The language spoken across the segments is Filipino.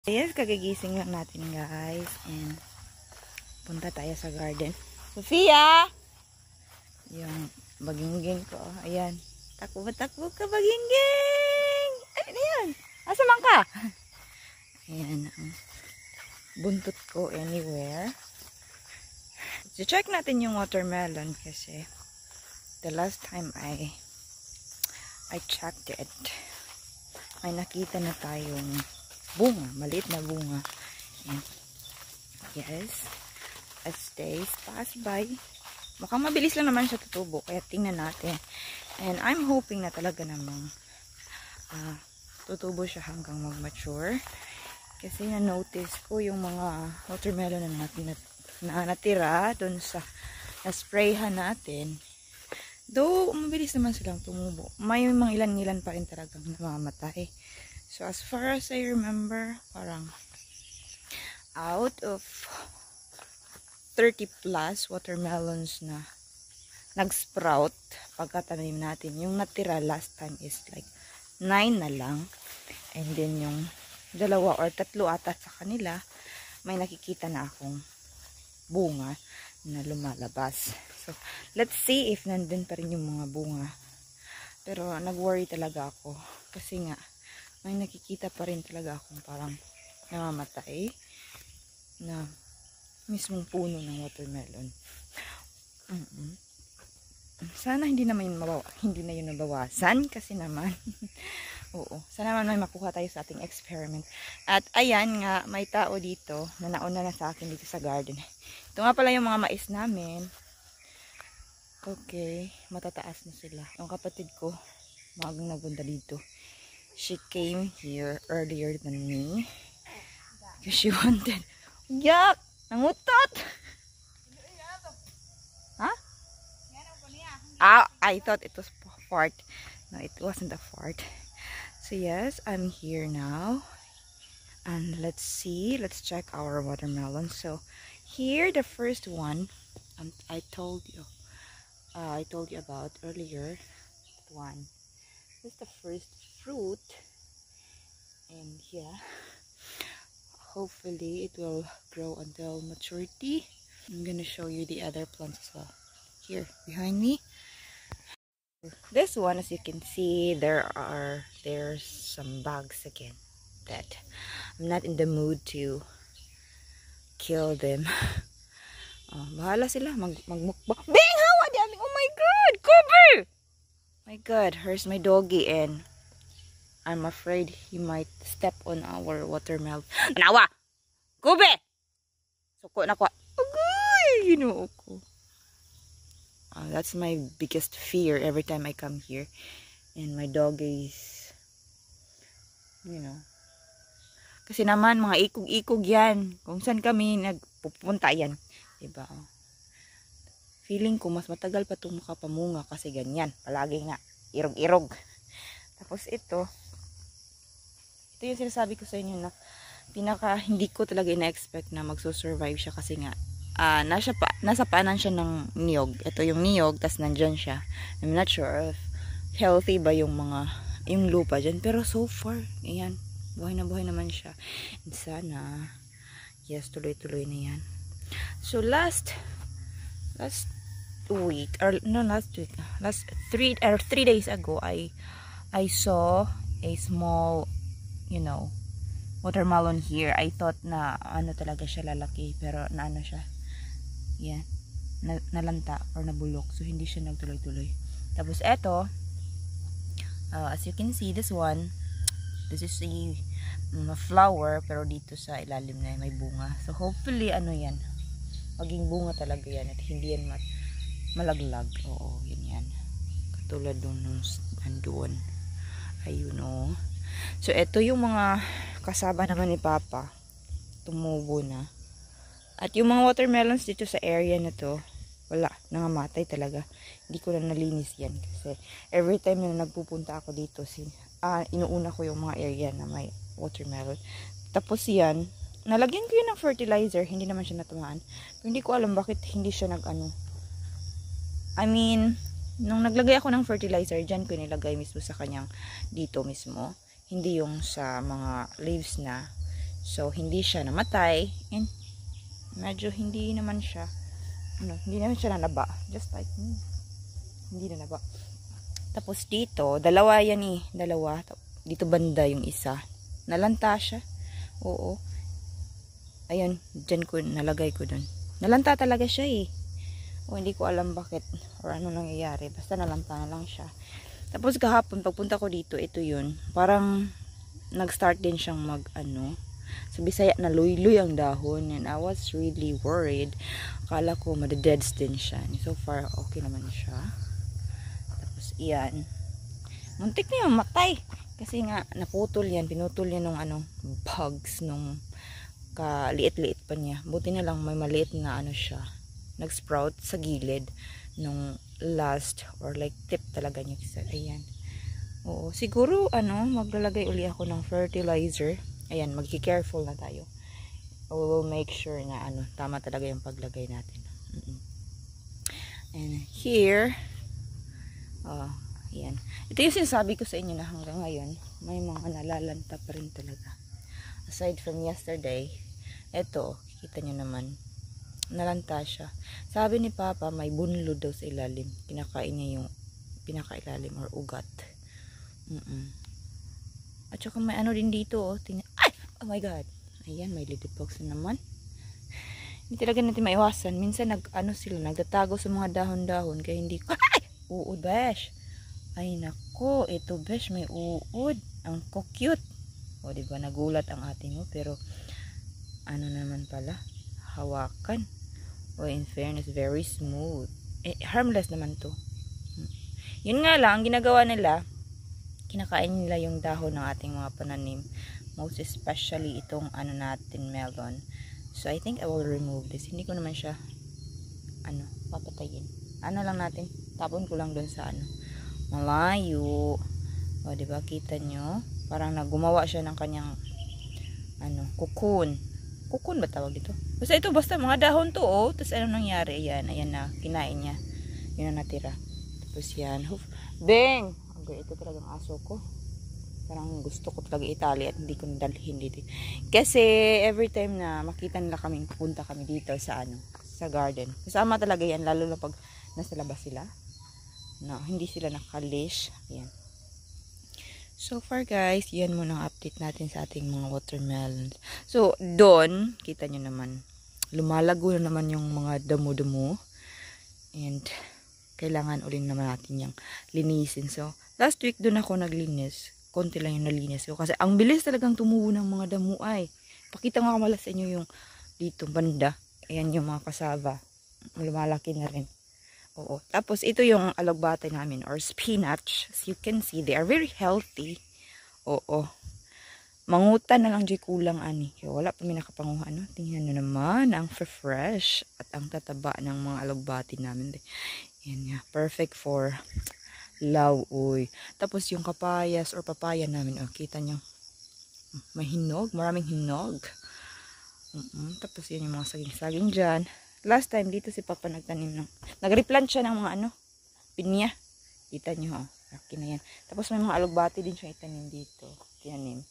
Yes, kagigising lang natin guys. And punta tayo sa garden. Sofia! Yung bagingging ko. Ayan. Takbo ka bagingging! Ay, ano yan? Asa man ka? Ayan ang buntot ko anywhere. So, check natin yung watermelon kasi the last time I checked it, ay nakita na tayong bunga, maliit na bunga. And yes, as days pass by, mukhang mabilis lang naman siya tutubo, kaya tingnan natin. And I'm hoping na talaga namang tutubo siya hanggang mag-mature. Kasi na-notice ko yung mga watermelon na natira dun sa na-sprayhan natin. Though, mabilis naman silang tumubo. May mga ilan-ilan pa rin talagang namamatay. So, as far as I remember, parang out of 30 plus watermelons na nag-sprout pagkatanim natin, yung natira last time is like 9 na lang. And then yung 2 or 3 ata sa kanila, may nakikita na akong bunga na lumalabas. So, let's see if nandun pa rin yung mga bunga. Pero, nag-worry talaga ako. Kasi nga, may nakikita pa rin talaga akong parang namamatay na mismong puno ng watermelon. Sana hindi na yun nabawasan kasi naman oo, sana naman may makuha tayo sa ating experiment. At ayan nga, may tao dito na nauna na sa akin dito sa garden. Ito nga pala yung mga mais namin. Okay, matataas na sila. Yung kapatid ko, magang nagpunta dito. She came here earlier than me because she wanted. Yak! Nangutot! Huh? I thought it was fart. No, it wasn't a fart. So yes, I'm here now. And let's see. Let's check our watermelon. So here, the first one, I told you about earlier. One. This is the first fruit, and yeah, hopefully it will grow until maturity. I'm gonna show you the other plants as well. Here behind me, this one, as you can see, there's some bugs again that I'm not in the mood to kill them. Bahala sila magmukbang. Bing, hawa dami. Oh my god, cover. My god, here's my doggy and I'm afraid he might step on our watermelon. Nawa! Kube! Suko na ko. Agay! You know ako. That's my biggest fear every time I come here. And my dog is, you know. Kasi naman, mga ikog-ikog yan. Kung saan kami nagpupunta yan. Diba? Feeling ko, mas matagal pa itong makapamunga kasi ganyan. Palagi nga, irog-irog. Tapos ito yung sinasabi ko sa inyo na hindi ko talaga ina-expect na magsusurvive siya kasi nga nasa paanan siya ng niyog. Ito yung niyog, tas nandyan siya. I'm not sure if healthy ba yung lupa dyan, pero so far ayan, buhay naman siya. And sana yes, tuloy-tuloy na yan. So last 3 days ago, I saw a small, you know, watermelon here. I thought na ano talaga siya lalaki, pero naano siya, yan, nalanta or nabulok, so hindi siya nagtuloy-tuloy. Tapos eto, as you can see, this is a flower, pero dito sa ilalim na may bunga. So hopefully ano yan, maging bunga talaga yan at hindi yan malaglag. Oo, yan katulad nung andun. Ayun o. So, ito yung mga kasaba naman ni Papa. Tumubo na. At yung mga watermelons dito sa area na to, wala, nangamatay talaga. Hindi ko na nalinis yan. Kasi every time na nagpupunta ako dito, inuuna ko yung mga area na may watermelon. Tapos yan, nalagyan ko yun ng fertilizer. Hindi naman siya natamaan. Pero hindi ko alam bakit hindi siya nung naglagay ako ng fertilizer, dyan ko nilagay mismo sa kanyang dito mismo. Hindi yung sa mga leaves na So, hindi siya namatay. And, medyo hindi naman siya, hindi naman siya nanaba. Just like me. Hindi nanaba. Tapos dito, dalawa yan eh. Dalawa. Dito banda yung isa. Nalanta siya. Oo. Ayun, dyan ko, nalagay ko dun. Nalanta talaga siya eh. O, hindi ko alam bakit or ano nangyayari. Basta nalanta na lang siya. Tapos kahapon, pagpunta ko dito, ito yun. Parang, nag-start din siyang sa Bisaya na luy-luy ang dahon. And I was really worried. Akala ko madededs din siya. So far, okay naman siya. Tapos, iyan. Muntik na yung matay. Kasi nga, naputol yan. Pinutol yan nung bugs. Nung kaliit-liit pa niya. Buti na lang may maliit na siya. Nag-sprout sa gilid. Nung last or like tip talaga niya. Ayan. Oo. Siguro, maglalagay uli ako ng fertilizer. Ayan, magki-careful na tayo. We will make sure na tama talaga yung paglagay natin. And here, ayan. Ito yung sinasabi ko sa inyo na hanggang ngayon, may mga nalalanta pa rin talaga. Aside from yesterday, ito, kita nyo naman, nalanta siya. Sabi ni Papa, may bunlo daw sa ilalim. Kinakain niya yung pinakailalim or ugat. At saka may din dito, oh. Ay! Oh my God! Ayan, may ladybugs na naman. Hindi talaga natin maiwasan. Minsan, sila, nagtatago sa mga dahon-dahon. Kaya hindi ko, ay! Uod, besh! Ay, nako, ito, besh, may uod. Ang cute. O, diba, nagulat ang ating mo. Pero, naman pala, hawakan. O, in fairness, very smooth. Harmless naman to. Yun nga lang, ang ginagawa nila, kinakain nila yung dahon ng ating mga pananim. Most especially itong natin, melon. So, I think I will remove this. Hindi ko naman siya, papatayin. Lang natin, tapon ko lang dun sa malayo. O, diba, kita nyo? Parang gumawa siya ng kanyang, cocoon. Cocoon ba tawag dito? Basta ito, basta mga dahon to, oh. Tapos, nangyari? Ayan na, kinain niya. Yun na natira. Tapos, yan. Bang! Ito talagang aso ko. Parang gusto ko talaga itali at hindi ko nadalhin dito. Kasi every time na makita nila kaming pupunta kami dito sa sa garden. Kasama talaga yan lalo na pag nasa labas sila. No, hindi sila nakalish. Ayan. So far guys, yan muna ang update natin sa ating mga watermelons. So doon, kita nyo naman, lumalago na naman yung mga damo-damo. And kailangan ulit naman natin yung linisin. So, last week doon ako naglinis. Konti lang yung nalinis ko. Kasi ang bilis talagang tumubo ng mga damo ay. Pakita nga kamala sa inyo yung dito banda. Ayan yung mga kasava. Lumalaki na rin. Oo. Tapos ito yung alagbate namin or spinach. As you can see, they are very healthy. Oo. Mangutan na lang dyan kulang ani. Kaya wala pa may nakapanguha. Tingnan nyo naman ang fresh at ang tataba ng mga alagbate namin. Yan nga. Perfect for lauoy. Tapos yung kapayas or papaya namin. Oh, kita nyo. May hinog. Maraming hinog. Tapos yan yung mga saging-saging dyan. Last time dito si Papa nagtanim ng. Nag-replant siya ng mga pinya. Kita nyo. Laki na yan. Tapos may mga alagbate din siya itanim dito. Tinanim.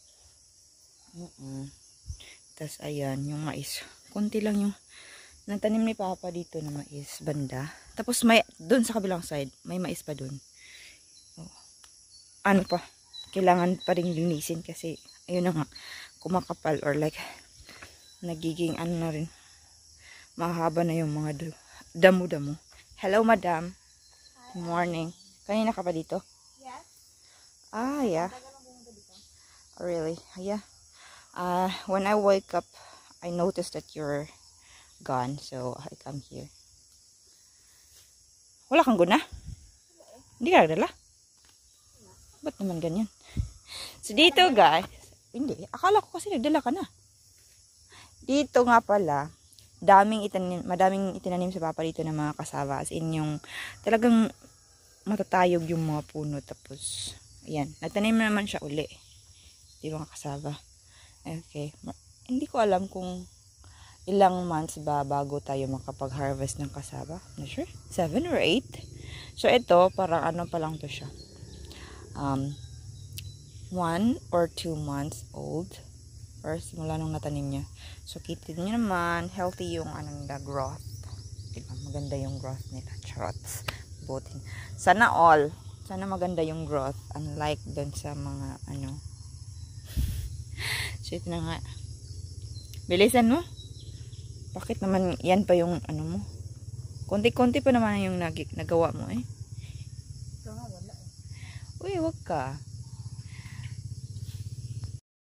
Tapos ayan yung mais. Konti lang yung natanim ni Papa dito na mais banda. Tapos may doon sa kabilang side, may mais pa doon. Oh. Pa? Kailangan pa ring linisin kasi ayun na nga kumakapal or like nagiging na rin. Mahaba na yung mga damo-damo. Hello, madam. Good morning. Kanina ka pa dito? Yes. Ah, yeah. Oh, really? Yeah. When I wake up, I noticed that you're gone, so I come here. Wala kang guna? Hindi ka nagdala? Ba't naman ganyan? So dito guys, hindi, akala ko kasi nagdala ka na. Dito nga pala, madaming itinanim sa Papa dito ng mga kasava. As in yung talagang matatayog yung mga puno. Tapos, ayan, nagtanim naman siya uli. Di ba kasava? Okay. Hindi ko alam kung ilang months ba bago tayo makapag-harvest ng kasava. Not sure. 7 or 8. So, ito, parang pa lang to siya. 1 or 2 months old. Or simula nung natanim niya. So, kita niyo naman, healthy yung nila, growth. Diba? Maganda yung growth nila. Charots. Butin. Sana all. Sana maganda yung growth. Unlike dun sa mga, Shit na nga. Bilisan mo. Bakit naman, yan pa yung, mo? Konti-konti pa naman yung nagawa mo eh. Ito nga, wala eh. Uy, wag ka.